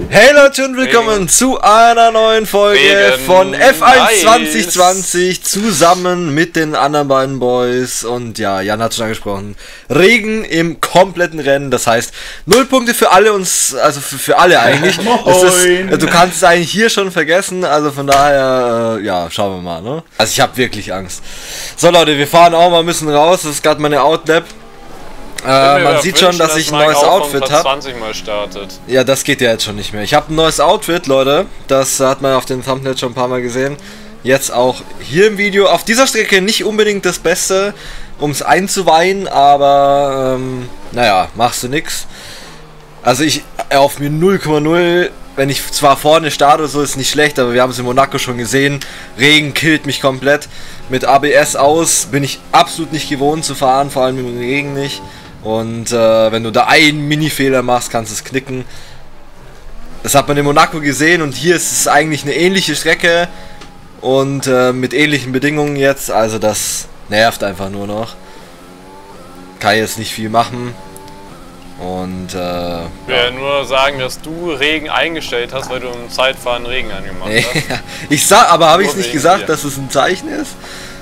Hey Leute und willkommen zu einer neuen Folge von F1 2020 zusammen mit den anderen beiden Boys. Und ja, Jan hat schon angesprochen, Regen im kompletten Rennen, das heißt 0 Punkte für alle uns, also für alle eigentlich. Du kannst es eigentlich hier schon vergessen, also von daher, ja, schauen wir mal, ne? Also ich habe wirklich Angst. So Leute, wir fahren auch mal ein bisschen raus, das ist gerade meine Outlap. Man sieht schon, dass ich ein neues Outfit habe. Ja, das geht ja jetzt schon nicht mehr. Ich habe ein neues Outfit, Leute. Das hat man auf dem Thumbnail schon ein paar Mal gesehen. Jetzt auch hier im Video. Auf dieser Strecke nicht unbedingt das Beste, um es einzuweihen, aber naja, machst du nix. Also ich auf mir 0,0, wenn ich zwar vorne starte, so ist nicht schlecht, aber wir haben es in Monaco schon gesehen. Regen killt mich komplett. Mit ABS aus bin ich absolut nicht gewohnt zu fahren, vor allem im Regen nicht. Und wenn du da einen Mini-Fehler machst, kannst du es knicken. Das hat man in Monaco gesehen und hier ist es eigentlich eine ähnliche Strecke und mit ähnlichen Bedingungen jetzt. Also das nervt einfach nur noch. Kann jetzt nicht viel machen. Und ich will ja nur sagen, dass du Regen eingestellt hast, weil du im Zeitfahren Regen angemacht hast. Habe ich es nicht gesagt, dass es ein Zeichen ist?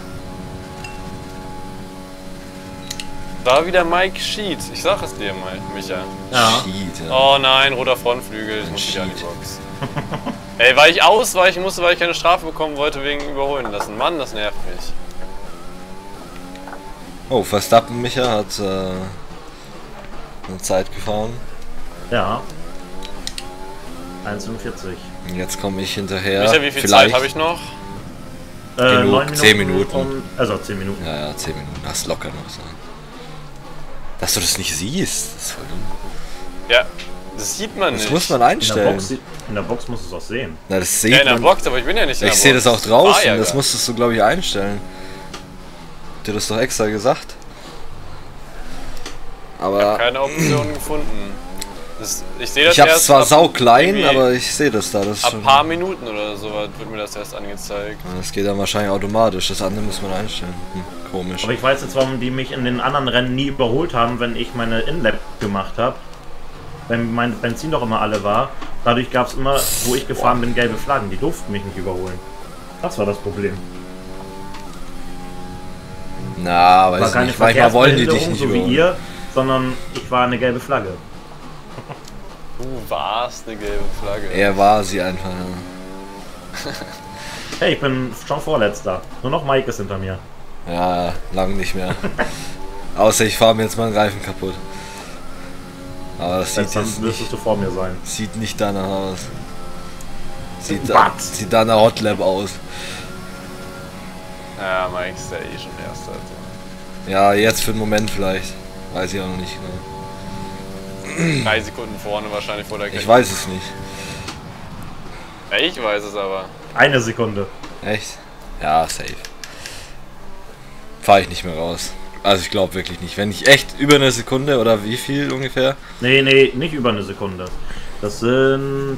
Da wieder Mike Sheet. Ich sag es dir mal, Micha. Ja. Sheet, ja. Oh nein, roter Frontflügel. Ich muss wieder an die Box. Ey, weil ich ausweichen musste, weil ich keine Strafe bekommen wollte wegen Überholen lassen. Mann, das nervt mich. Oh, Verstappen Micha hat eine Zeit gefahren. Ja. 1,45. Jetzt komme ich hinterher. Micha, wie viel Zeit habe ich noch? 9 Minuten. 10 Minuten. Also 10 Minuten. Ja, 10 Minuten. Das ist locker noch so. Dass du das nicht siehst, das ist voll dumm. Ja, das sieht man nicht. Das muss man einstellen. In der Box musst du es auch sehen. Na, das sieht ja, in der man. Box, aber ich bin ja nicht in der Box. Ich sehe das auch draußen, ja, das musstest du, glaube ich, einstellen. Dir das doch extra gesagt. Aber ich habe keine Option gefunden. Ich sehe das ich habe erst zwar sau klein, aber ich sehe das da. Das ab ein paar Minuten oder so wird mir das erst angezeigt. Das geht dann wahrscheinlich automatisch, das andere muss man einstellen. Komisch. Aber ich weiß jetzt, warum die mich in den anderen Rennen nie überholt haben, wenn ich meine In-Lap gemacht habe. Wenn mein Benzin doch immer alle war. Dadurch gab es immer, wo ich gefahren bin, gelbe Flaggen. Die durften mich nicht überholen. Das war das Problem. Na, weiß ich nicht. Manchmal wollen die dich nicht so überholen. Wie ihr, sondern ich war eine gelbe Flagge. Du warst eine gelbe Flagge. Er war sie einfach, ja. Hey, ich bin schon Vorletzter. Nur noch Mike ist hinter mir. Ja, lang nicht mehr. Außer ich fahre mir jetzt meinen Reifen kaputt. Aber das sieht jetzt müsstest du vor mir sein. Sieht nicht danach aus. Sieht danach Hotlap aus. Ja, Mike ist ja eh schon Erster. Also. Ja, jetzt für den Moment vielleicht. Weiß ich auch noch nicht genau. 3 Sekunden vorne wahrscheinlich vor der Kette. Ich weiß es nicht. Ja, ich weiß es aber. 1 Sekunde. Echt? Ja, safe. Fahre ich nicht mehr raus. Also ich glaube wirklich nicht. Wenn ich echt über eine Sekunde oder wie viel ungefähr? Nee, nicht über eine Sekunde. Das sind...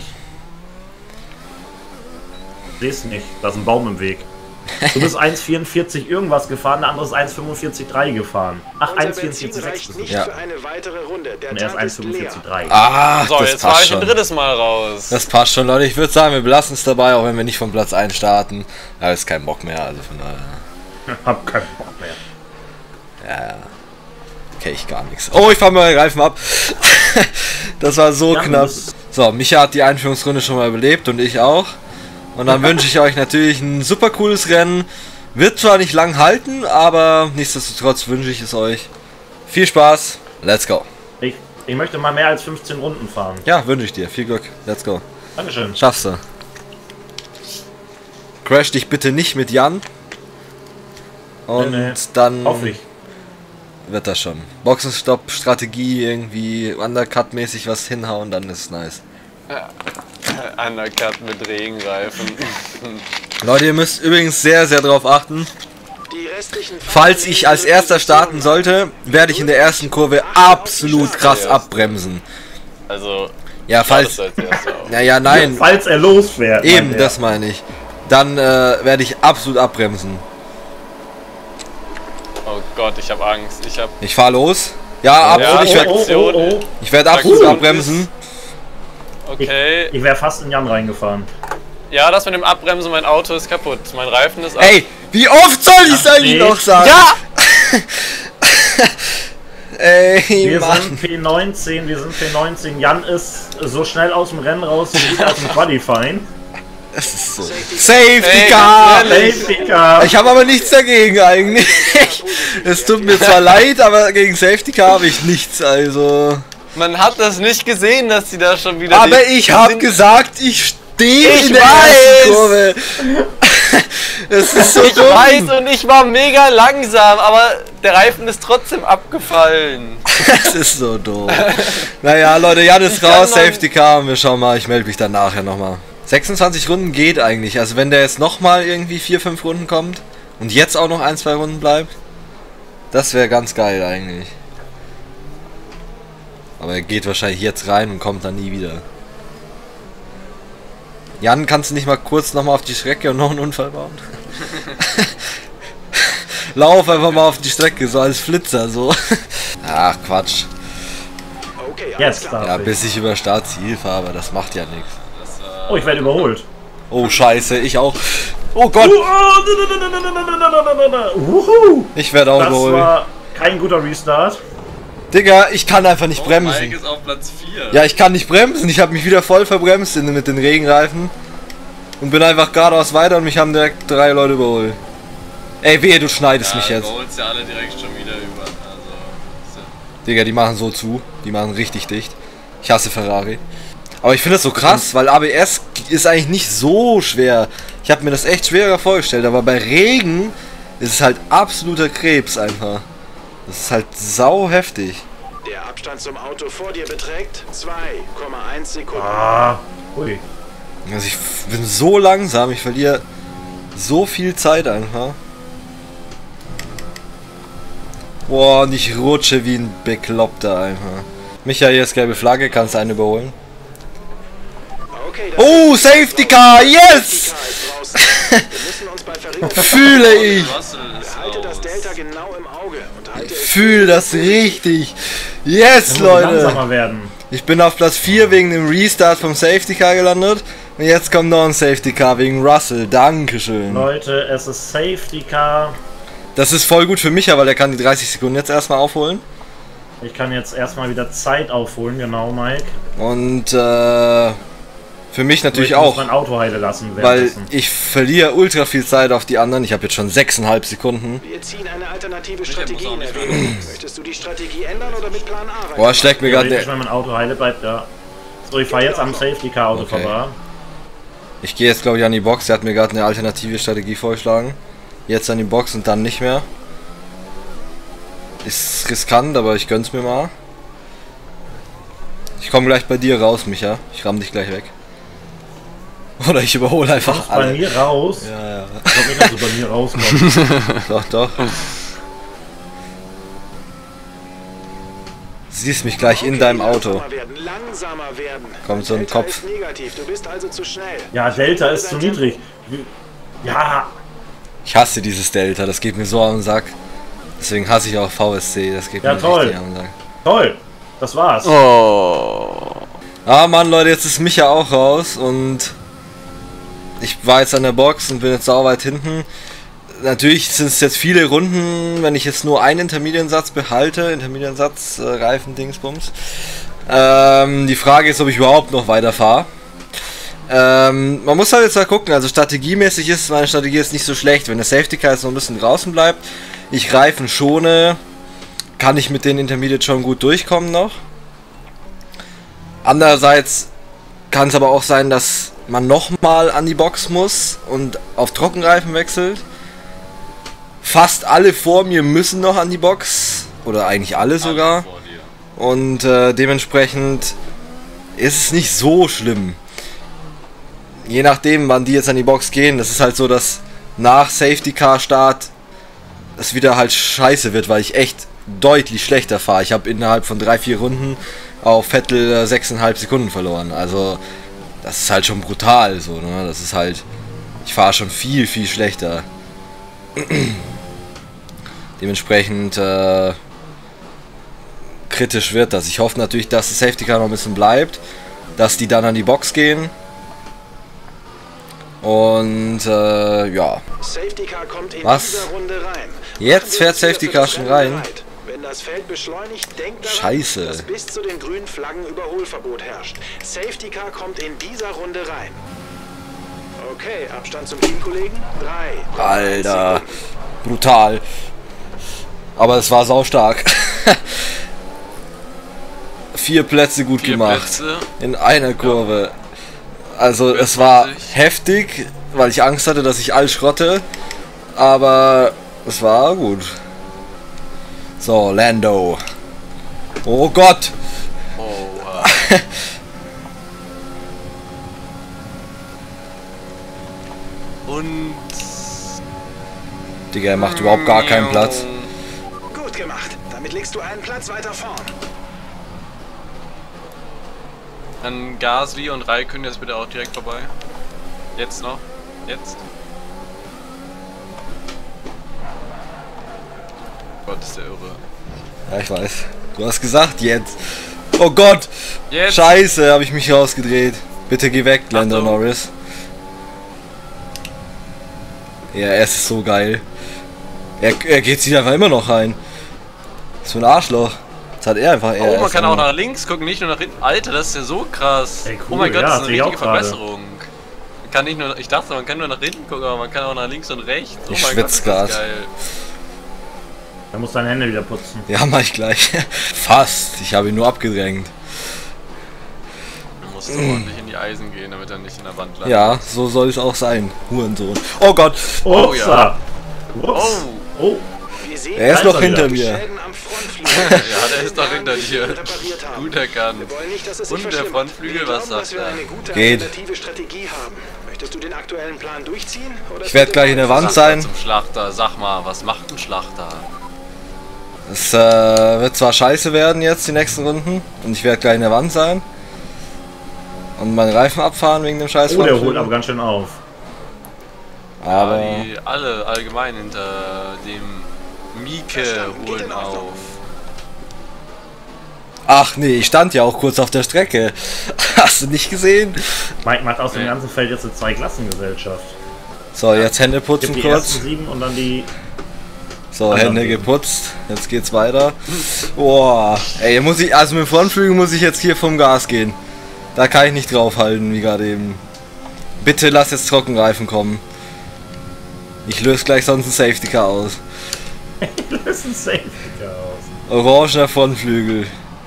Siehst nicht, da ist ein Baum im Weg. Du bist 1,44 irgendwas gefahren, der andere ist 1,45,3 gefahren. Ach, 1,44,6. Ja. Und er ist 1,45,3. Ah, so, das jetzt fahre passt ich schon. ein drittes Mal raus. Das passt schon, Leute. Ich würde sagen, wir belassen es dabei, auch wenn wir nicht von Platz 1 starten. Da ist kein Bock mehr, also von daher. Hab keinen Bock mehr. Ja. Okay, ich gar nichts. Oh, ich fahre mal Reifen ab. Das war so knapp. So, Micha hat die Einführungsrunde schon mal überlebt und ich auch. Und dann wünsche ich euch natürlich ein super cooles Rennen. Wird zwar nicht lang halten, aber nichtsdestotrotz wünsche ich es euch. Viel Spaß. Let's go. Ich möchte mal mehr als 15 Runden fahren. Ja, wünsche ich dir. Viel Glück. Let's go. Dankeschön. Schaffst du. Crash dich bitte nicht mit Jan. Und dann hoffe ich. Wird das schon. Boxenstopp-Strategie, irgendwie Undercut-mäßig was hinhauen, dann ist es nice. Undercut mit Regenreifen. Leute, ihr müsst übrigens sehr, sehr darauf achten. Falls ich als erster starten sollte, werde ich in der ersten Kurve absolut krass abbremsen. Also, ja, falls. Naja, nein. Falls er losfährt. Eben, das meine ich. Dann werde ich absolut abbremsen. Oh Gott, ich habe Angst. Ich fahre los. Ja, absolut. Ich werde absolut abbremsen. Okay. Ich wäre fast in Jan reingefahren. Ja, das mit dem Abbremsen, mein Auto ist kaputt. Mein Reifen ist ab. Ey, wie oft soll ich es eigentlich noch sagen? Ja! Ey, Wir Mann. sind P19. Jan ist so schnell aus dem Rennen raus wie aus dem Qualifying. Das ist so. Safety Ey, Car! ganz ehrlich. Safety Car. Ich habe aber nichts dagegen eigentlich. Es tut mir zwar leid, aber gegen Safety Car habe ich nichts, also. Man hat das nicht gesehen, dass die da schon wieder... Aber ich habe gesagt, ich stehe Ich in der weiß. ersten Kurve. Das ist so Ich dumm. weiß und ich war mega langsam, aber der Reifen ist trotzdem abgefallen. Das ist so doof. Naja, Leute, Jan ist raus, Safety Car und wir schauen mal, ich melde mich dann nachher nochmal. 26 Runden geht eigentlich, also wenn der jetzt nochmal irgendwie 4-5 Runden kommt und jetzt auch noch 1-2 Runden bleibt, das wäre ganz geil eigentlich. Aber er geht wahrscheinlich jetzt rein und kommt dann nie wieder. Jan, kannst du nicht mal kurz nochmal auf die Strecke und noch einen Unfall bauen? Lauf einfach mal auf die Strecke, so als Flitzer, so. Ach, Quatsch. Jetzt darf Ja, ich. bis ich über Startziel fahre, aber das macht ja nichts. Oh, ich werde überholt. Oh, scheiße, ich auch. Oh Gott, Wuhu! ich werde auch Das überholt. war kein guter Restart. Digga, ich kann einfach nicht bremsen. Mike ist auf Platz 4. Ja, ich kann nicht bremsen. Ich habe mich wieder voll verbremst mit den Regenreifen. Und bin einfach geradeaus weiter und mich haben direkt 3 Leute überholt. Ey, wehe, du schneidest mich jetzt. Du holst ja alle direkt schon wieder über. Also, Digga, die machen so zu. Die machen richtig dicht. Ich hasse Ferrari. Aber ich finde das so krass, weil ABS ist eigentlich nicht so schwer. Ich habe mir das echt schwerer vorgestellt. Aber bei Regen ist es halt absoluter Krebs einfach. Das ist halt sau heftig. Der Abstand zum Auto vor dir beträgt 2,1 Sekunden. Ah, ui. Also ich bin so langsam, ich verliere so viel Zeit einfach. Boah, und ich rutsche wie ein Bekloppter einfach. Micha, hier ist gelbe Flagge, kannst du einen überholen? Okay, Oh, Safety Car, yes! Wir müssen uns bei Verringerung Fühle ich! halte das Delta genau im Auge und halte es Fühl das richtig! Yes, Muss Leute! langsamer werden. Ich bin auf Platz 4 wegen dem Restart vom Safety Car gelandet. Und jetzt kommt noch ein Safety Car wegen Russell. Dankeschön. Leute, es ist Safety Car. Das ist voll gut für Micha, weil er kann die 30 Sekunden jetzt erstmal aufholen. Ich kann jetzt erstmal wieder Zeit aufholen, genau, Mike. Und für mich natürlich Ich muss auch, mein Auto heile lassen weil währenddessen. ich verliere ultra viel Zeit auf die anderen. Ich habe jetzt schon 6,5 Sekunden. Wir ziehen eine alternative Strategie in Erwägung. Möchtest du die Strategie ändern oder mit Plan A rein? Boah, schlägt mir gerade Theoretisch, wenn mein Auto heile bleibt, ja. So, ich fahre jetzt am Safety Car Auto Okay. vorbei. Ich gehe jetzt glaube ich an die Box. Er hat mir gerade eine alternative Strategie vorgeschlagen. Jetzt an die Box und dann nicht mehr. Ist riskant, aber ich gönn's mir mal. Ich komme gleich bei dir raus, Micha. Ich ramm dich gleich weg. Oder ich überhole einfach Bei alle. mir raus. Ja, ja. Ich glaube nicht, dass du bei mir rauskommst. Doch, doch. Siehst mich gleich in deinem Auto. Langsamer werden. Kommt so ein Delta Kopf. ist negativ, du bist also zu schnell. Ja, Delta ist zu niedrig. Ja, Ich hasse dieses Delta, das geht mir so am Sack. Deswegen hasse ich auch VSC, das geht Ja, mir toll. richtig am Sack. toll. Das war's. Oh. Ah Mann, Leute, jetzt ist Micha auch raus und ich war jetzt an der Box und bin jetzt sau weit hinten. Natürlich sind es jetzt viele Runden, wenn ich jetzt nur einen Intermediensatz behalte, Intermediensatz, Reifen-Dingsbums. Die Frage ist, ob ich überhaupt noch weiterfahre. Man muss halt jetzt mal gucken, also strategiemäßig ist meine Strategie jetzt nicht so schlecht. Wenn der Safety Car jetzt noch ein bisschen draußen bleibt, ich Reifen schone, kann ich mit den Intermediate schon gut durchkommen noch. Andererseits kann es aber auch sein, dass man nochmal an die Box muss und auf Trockenreifen wechselt. Fast alle vor mir müssen noch an die Box, oder eigentlich alle sogar. Und dementsprechend ist es nicht so schlimm. Je nachdem, wann die jetzt an die Box gehen, das ist halt so, dass nach Safety Car Start es wieder halt scheiße wird, weil ich echt deutlich schlechter fahre. Ich habe innerhalb von 3-4 Runden auf Vettel 6,5 Sekunden verloren. Also das ist halt schon brutal so, ne? Das ist halt, ich fahre schon viel, viel schlechter. Dementsprechend kritisch wird das. Ich hoffe natürlich, dass das Safety Car noch ein bisschen bleibt dass die dann an die Box gehen. Und ja. Safety Car kommt in Was? dieser Runde rein. Jetzt fährt Safety Car schon rein. Wenn das Feld beschleunigt, denkt daran, Scheiße. dass bis zu den grünen Flaggen Überholverbot herrscht. Safety Car kommt in dieser Runde rein. Okay, Abstand zum Teamkollegen. 3. Alter. Brutal. Aber es war saustark. 4 Plätze gut gemacht. Plätze. In einer Kurve. Also es war heftig, weil ich Angst hatte, dass ich alles schrotte. Aber es war gut. So, Lando. Oh Gott. Oh, und... Digga, er macht überhaupt gar keinen Platz. Gut gemacht. Damit legst du einen Platz weiter vorn. Dann Gasly und Raikkonen jetzt bitte auch direkt vorbei. Jetzt noch. Jetzt. Gott, ist der irre. Ja, ich weiß. Du hast gesagt, jetzt. Oh Gott. Jetzt. Scheiße, habe ich mich rausgedreht. Bitte geh weg, Lando Achtung. Norris. Ja, er ist so geil. Er geht sich einfach immer noch rein. So ein Arschloch. Das hat er einfach. Oh, man kann auch nach links gucken, nicht nur nach hinten. Alter, das ist ja so krass. Ey, cool, oh mein Gott, ja, das ist eine sehe ich richtige auch gerade. Verbesserung. Man kann nicht nur, ich dachte, man kann nur nach hinten gucken, aber man kann auch nach links und rechts. Oh Ich mein schwitz ist grad. das geil. Er muss seine Hände wieder putzen. Ja, mach ich gleich. Fast. Ich habe ihn nur abgedrängt. Du musst so ordentlich in die Eisen gehen, damit er nicht in der Wand landet. Ja, so soll es auch sein. Hurensohn. Oh Gott. Oh, ja. ja. Ups. Oh. Oh. Wir sehen, Er ist noch Alter, hinter die mir. Schäden am Frontflügel. Ja, der ist doch hinter dir. repariert haben. Gut erkannt. Wir wollen nicht, dass es sich Und der verschlimmert. Frontflügel, Wir was glauben, sagt dass wir er? eine gute Geht. alternative Strategie haben. Möchtest du den aktuellen Plan durchziehen? Oder Ich werde gleich in der Wand Sag mal sein. zum Schlachter, sag mal, was macht ein Schlachter? Es wird zwar scheiße werden jetzt die nächsten Runden. Und ich werde gleich in der Wand sein. Und meinen Reifen abfahren wegen dem scheiß Oh, der Frontflügel. holt aber ganz schön auf. Aber Ja, die alle allgemein hinter dem Mieke Verstanden, geht holen in Ordnung. auf. ach nee, ich stand ja auch kurz auf der Strecke. Hast du nicht gesehen? Mike macht aus dem Nee. ganzen Feld jetzt eine Zweiklassengesellschaft. So, jetzt Hände Gibt putzen die kurz. ersten 7 und dann die... So, Anderen Hände geben. geputzt. Jetzt geht's weiter. Boah, ey, muss ich, also mit dem Frontflügel muss ich jetzt hier vom Gas gehen. Da kann ich nicht draufhalten, wie gerade eben. Bitte lass jetzt Trockenreifen kommen. Ich löse gleich sonst ein Safety Car aus. Das ist ein Safety Car aus. Orangener Frontflügel.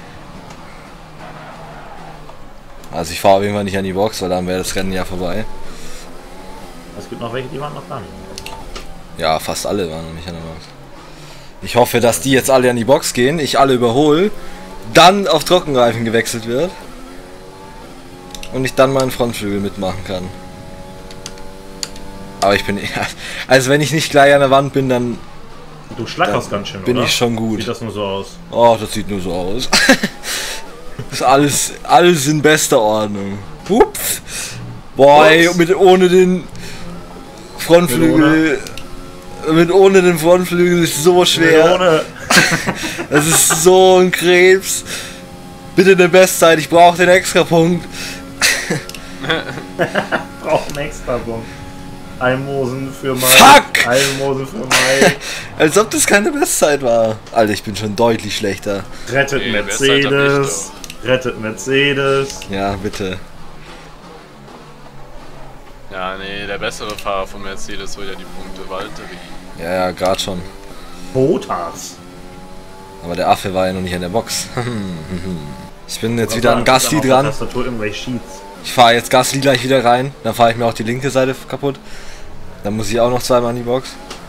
Also ich fahre auf jeden Fall nicht an die Box, weil dann wäre das Rennen ja vorbei. Es gibt noch welche, die waren noch dran. Ja, fast alle waren noch nicht an der Box. Ich hoffe, dass die jetzt alle an die Box gehen, ich alle überhole, dann auf Trockenreifen gewechselt wird und ich dann meinen Frontflügel mitmachen kann. Aber ich bin also wenn ich nicht gleich an der Wand bin, dann Du schlackerst ganz schön, bin oder? ich schon gut. Sieht das nur so aus? Oh, das sieht nur so aus. Ist alles in bester Ordnung. Ups. Boah, ey, ohne den Frontflügel. Ohne den Frontflügel ist so schwer. Ohne. Das ist so ein Krebs. Bitte eine Bestzeit, ich brauche den Extrapunkt. Braucht einen extra Punkt. Almosen für Mai. Fuck! Almosen für Mai. Als ob das keine Bestzeit war. Alter, ich bin schon deutlich schlechter. Rettet Nee, Bestzeit hab ich Mercedes. Rettet Mercedes. Ja, bitte. Ja, nee, der bessere Fahrer von Mercedes holt ja die Punkte. Valtteri. Ja, gerade schon. Bottas. Aber der Affe war ja noch nicht an der Box. Ich bin jetzt wieder an Gasly dran. Tastatur im Sheets. Ich fahre jetzt Gasly gleich wieder rein. Dann fahre ich mir auch die linke Seite kaputt. Dann muss ich auch noch zweimal an die Box.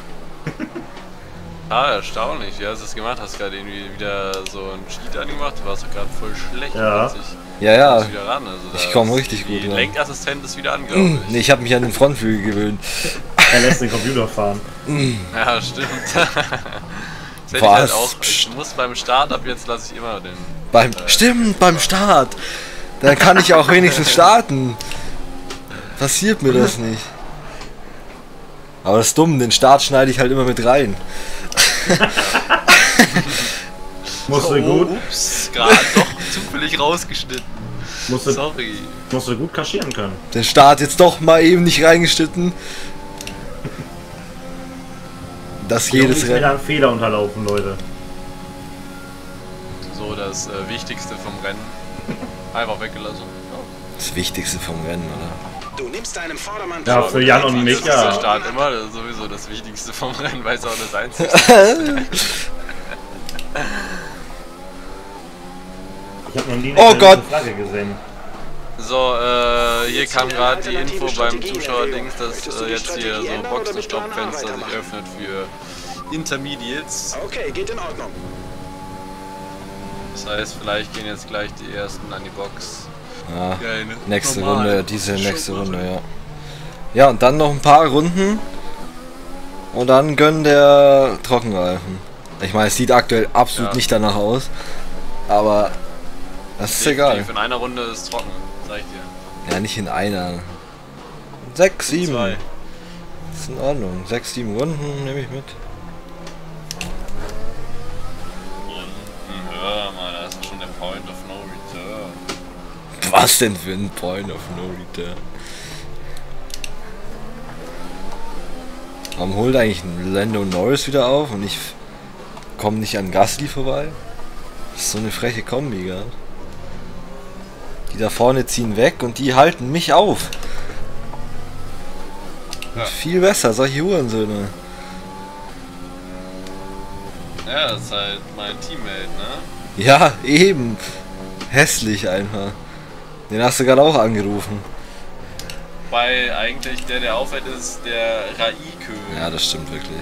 Ah, erstaunlich. Wie hast du das gemacht? Hast du gerade irgendwie wieder so einen Cheat angemacht? Du warst doch gerade voll schlecht. Ja. plötzlich. Ja, ja. Kommst wieder ran. Also da Ich komm ist richtig gut Die ran. Lenkassistent ist wieder an, glaube ich. Nee, ich habe mich an den Frontflügel gewöhnt. Er lässt den Computer fahren. Ja, stimmt. Das hätte ich Was? halt auch. Ich muss beim Start ab jetzt lasse ich immer den. Stimmt, beim Start. Dann kann ich auch wenigstens starten. Passiert mir das nicht. Aber das ist dumm, den Start schneide ich halt immer mit rein. Musste gut. Ups, gerade doch zufällig rausgeschnitten. Sorry. Musst du gut kaschieren können. Der Start jetzt doch mal eben nicht reingeschnitten. Das jedes Rennen. Wieder ein Fehler unterlaufen, Leute. So, das Wichtigste vom Rennen. Einfach weggelassen. Das Wichtigste vom Rennen, oder? Du nimmst deinem Vordermann... Ja, für Jan und mich, Das ist der ja. Start immer, das ist sowieso das Wichtigste vom Rennen, weil es auch das Einzige Ich hab noch nie Oh Gott. Flagge gesehen. So, hier kam gerade die Info beim Zuschauerdings, dass jetzt hier so Boxenstoppfenster sich öffnet für Intermediates. Okay, geht in Ordnung. Das heißt, vielleicht gehen jetzt gleich die ersten an die Box. Ja, Geil, ne? nächste Normal. Runde, diese nächste Runde, ja. Ja, und dann noch ein paar Runden. Und dann gönnt der Trockenreifen. Ich meine, es sieht aktuell absolut nicht danach aus. Aber das ist egal. In einer Runde ist trocken, sag ich dir. Ja, nicht in einer. 6, 7. Zwei. Ist in Ordnung. 6, 7 Runden nehme ich mit. Ja, Mann, das ist schon der Point of No Return. Was denn für ein Point of No Return? Warum holt eigentlich ein Lando Norris wieder auf und ich komme nicht an Gasly vorbei? Das ist so eine freche Kombi, gell? Die da vorne ziehen weg und die halten mich auf. Ja. Viel besser, solche Hurensöhne. Ja, das ist halt mein Teammate, ne? Ja, eben. Hässlich einfach. Den hast du gerade auch angerufen. Weil eigentlich der aufhält, ist der Raikö. Ja, das stimmt wirklich.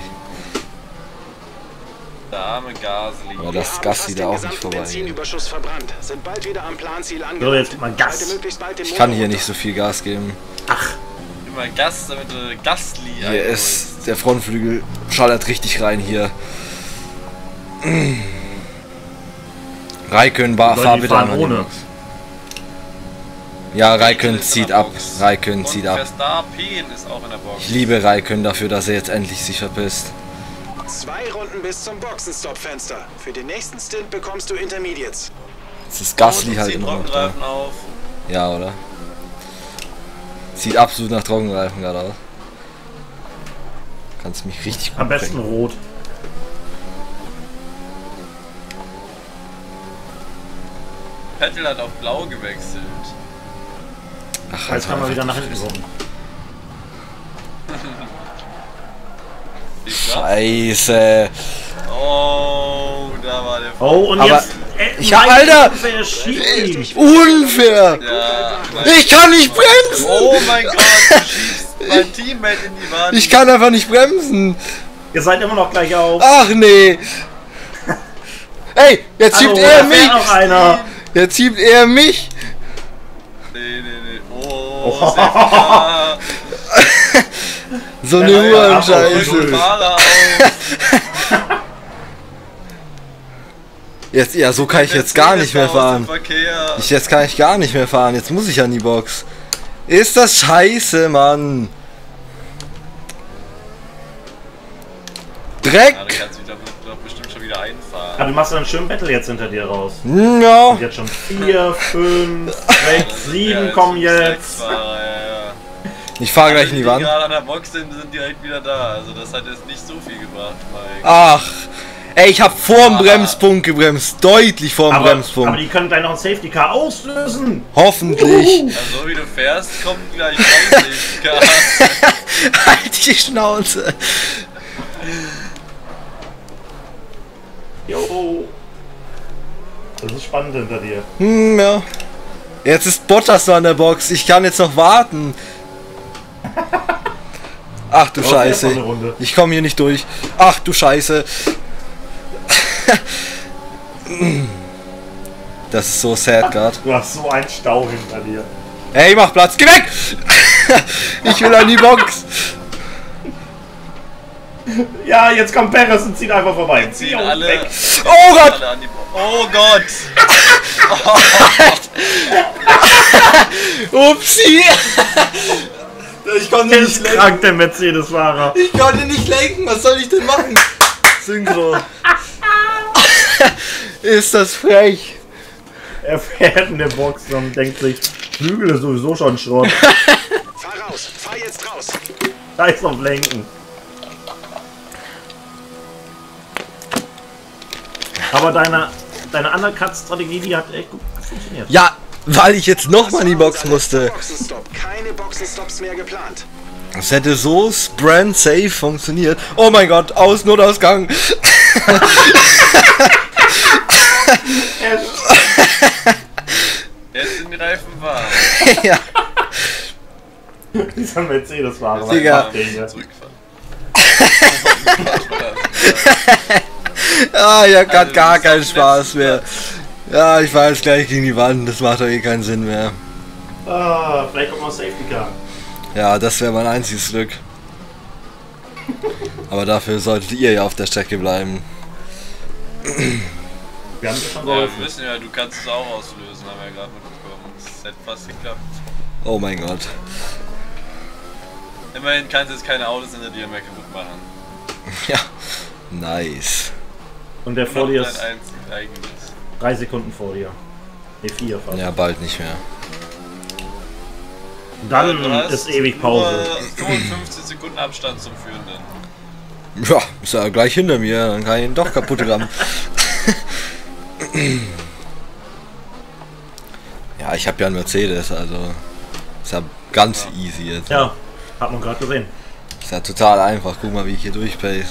Der arme Gasly. Aber das Gasly da auch nicht vorbei. Benzinüberschuss verbrannt. Sind bald wieder am Planziel So, angelangt. jetzt mal Gas. Halte möglichst bald den Ich kann Motor hier runter. nicht so viel Gas geben. Immer Gas, damit du Gasly Hier einholst. ist der Frontflügel, schallert richtig rein hier. Raikön, fahr die bitte fahren an die ohne. Box. Ja, Raikön Ist in zieht der ab. Box. Raikön Und zieht ab. Verstappen ist auch in der Box. Ich liebe Raikön dafür, dass er jetzt endlich sich verpisst. 2 Runden bis zum Boxenstopp-Fenster. Für den nächsten Stint bekommst du Intermediates. Jetzt ist Gasly Und halt zieht immer noch da. Trockenreifen auf. Ja, oder? Sieht absolut nach Trockenreifen gerade aus. Kannst mich richtig gut Am besten bringen. rot. Vettel hat auf blau gewechselt. Ach, Jetzt kann man halt wieder nach hinten gucken. Scheiße. Oh, da war der. Oh, und Aber jetzt... ich hab, Alter! Wer schießt? Unfair! Ja, Ich kann nicht bremsen! oh mein Gott, du schiebst mein Teammate in die Wand. Ich kann einfach nicht bremsen! Ihr seid immer noch gleich auf. Ach nee! Ey, jetzt schiebt Hallo, er da fährt noch mich! einer. Jetzt schiebt er mich! Nee. Oh, Safety-Car. So eine ja, Uhrenscheiße! Fahrer auf. Jetzt, ja, so kann ich jetzt gar nicht mehr fahren. Verkehr. Jetzt kann ich gar nicht mehr fahren. Jetzt muss ich an die Box. Ist das scheiße, Mann! Dreck! Ja, du kannst mich doch bestimmt schon wieder einfahren. Aber du machst einen schönen Battle jetzt hinter dir raus. Ja. Und jetzt schon 4, 5, 6, 7 kommen jetzt. Ich fahre gleich in die Die Wand. gerade an der Box sind direkt wieder da. Also das hat jetzt nicht so viel gebracht, Mike. Ach. Ey, ich hab vorm Bremspunkt gebremst. Deutlich vorm Aber Bremspunkt. die können gleich noch ein Safety Car auslösen. Hoffentlich. Also so wie du fährst, kommt gleich ein Safety-Car. Halt die Schnauze. Jo. Das ist spannend hinter dir. Ja. Jetzt ist Bottas noch an der Box. Ich kann jetzt noch warten. Ach du erst noch Scheiße. eine Runde. Ich komme hier nicht durch. Ach du Scheiße. Das ist so sad gerade. Du hast so einen Stau hinter dir. Hey, mach Platz. Geh weg! Ich will an die Box. Ja, jetzt kommt Perez und zieht einfach vorbei. Ziehen Jo, alle, weg. Oh Gott! alle an die Oh Gott! Upsi! Ich konnte nicht Ist lenken. krank, der Mercedes-Fahrer. Ich konnte nicht lenken. Was soll ich denn machen? Synchro. Ist das frech. Er fährt in der Box und denkt sich, Flügel ist sowieso schon Schrott. Fahr raus, fahr jetzt raus. Scheiß auf Lenken. Aber deine Undercut-Strategie, die hat echt gut funktioniert. Ja, weil ich jetzt nochmal in die Box musste. Boxenstopp. Keine Boxenstops mehr geplant. Das hätte so brand safe funktioniert. Oh mein Gott, Notausgang. Jetzt sind die Reifen warm. Ja. Dieser Mercedes-Fahrer. Digga. Zurückfahren. Ah, ich hab grad gar keinen Spaß mehr. Ja, ich fahr jetzt gleich gegen die Wand. Das macht doch eh keinen Sinn mehr. Ah, vielleicht kommt noch Safety Car. Ja, das wäre mein einziges Glück. Aber dafür solltet ihr ja auf der Strecke bleiben. Wir haben dir schon Ja, geholfen. wir wissen ja, du kannst es auch auslösen, haben wir ja gerade mitbekommen. Das hat fast geklappt. Oh mein Gott. Immerhin kannst du jetzt keine Autos hinter dir mehr kaputt machen. Ja, nice. Und der vor dir Noch ist dein eigenes. 3 Sekunden vor dir. Ne, 4 fast. Ja, bald nicht mehr. Und dann Du hast ist ewig Pause. nur 55 Sekunden Abstand zum Führenden. Ja, ist ja gleich hinter mir. Dann kann ich ihn doch kaputt rammen. Ja, ich habe ja einen Mercedes, also ist ja ganz easy jetzt. Ja, hat man gerade gesehen. Ist ja total einfach. Guck mal, wie ich hier durchpace.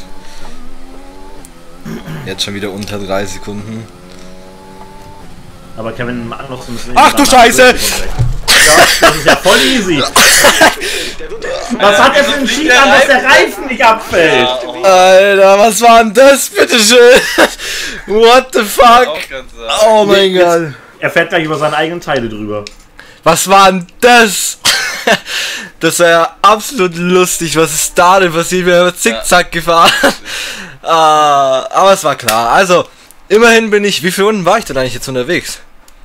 Jetzt schon wieder unter 3 Sekunden. Aber Kevin Magnussen ist Ach du Scheiße! Ja, das ist ja voll easy. Was hat er für einen Cheat an, dass der Reifen nicht abfällt? Alter, was war denn das, bitteschön? What the fuck? Auch ganz Oh mein Gott. Er fährt gleich über seine eigenen Teile drüber. Was war denn das? Das war ja absolut lustig. Was ist da denn passiert? Wir haben zickzack gefahren. Aber es war klar. Also, immerhin bin ich... Wie viele Runden war ich denn eigentlich jetzt unterwegs?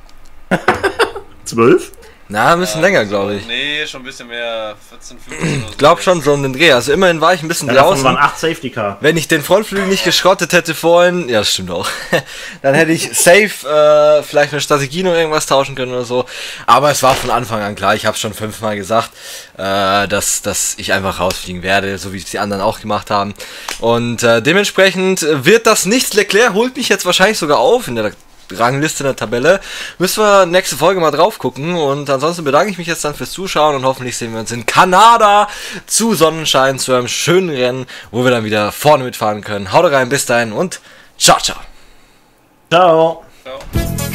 12? Na, ein bisschen länger, glaube ich. Nee, schon ein bisschen mehr. 14, 15 oder so. Ich glaube schon so um den Dreh. Also immerhin war ich ein bisschen Ja, davon draußen. waren 8 Safety Car. Wenn ich den Frontflügel nicht geschrottet hätte vorhin, ja, das stimmt auch, dann hätte ich safe vielleicht eine Strategie noch irgendwas tauschen können oder so. Aber es war von Anfang an klar, ich habe schon 5-mal gesagt, dass ich einfach rausfliegen werde, so wie es die anderen auch gemacht haben. Und dementsprechend wird das nichts. Leclerc holt mich jetzt wahrscheinlich sogar auf in der Rangliste in der Tabelle. Müssen wir nächste Folge mal drauf gucken. Und ansonsten bedanke ich mich jetzt dann fürs Zuschauen und hoffentlich sehen wir uns in Kanada zu Sonnenschein, zu einem schönen Rennen, wo wir dann wieder vorne mitfahren können. Haut rein, bis dahin und ciao, ciao. Ciao. Ciao.